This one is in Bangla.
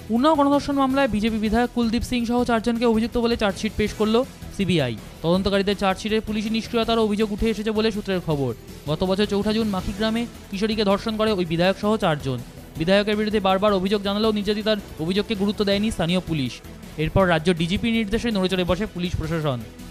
উন্নাও গণধর্ষণ মামলায় বিজেপি বিধায়ক কুলদীপ সিং সহ 4 জনকে অভিযুক্ত বলে চার্জশিট পেশ করল সিবিআই। তদন্তকারীদের চার্জশিটে পুলিশি নিষ্ক্রিয়তার অভিযোগ উঠে এসেছে বলে সূত্রের খবর। গত বছর 4 জুন মাখি গ্রামে কিশোরীকে ধর্ষণ করে ওই বিধায়ক সহ 4 জন। বিধায়কের বিরুদ্ধে বারবার অভিযোগ জানালেও নির্যাতিতার অভিযোগকে গুরুত্ব দেয়নি স্থানীয় পুলিশ। এরপর রাজ্য ডিজিপির নির্দেশে নড়েচড়ে বসে পুলিশ প্রশাসন।